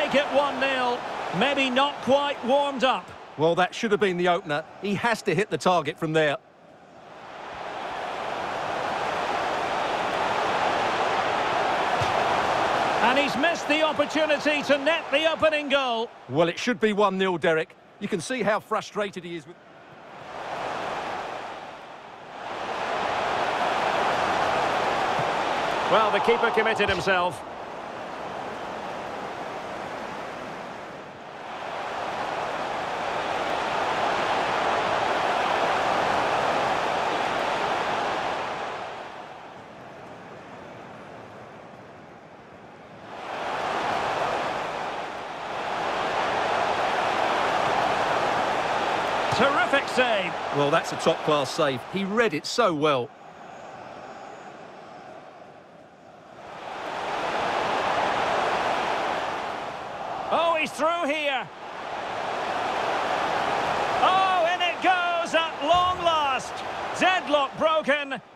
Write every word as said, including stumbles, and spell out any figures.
make it one nil. Maybe not quite warmed up. Well, that should have been the opener. He has to hit the target from there. And he's missed the opportunity to net the opening goal. Well, it should be one nil, Derek. You can see how frustrated he is with... Well, the keeper committed himself. Terrific save. Well, that's a top-class save. He read it so well. Oh, he's through here. Oh, in it goes at long last. Deadlock broken.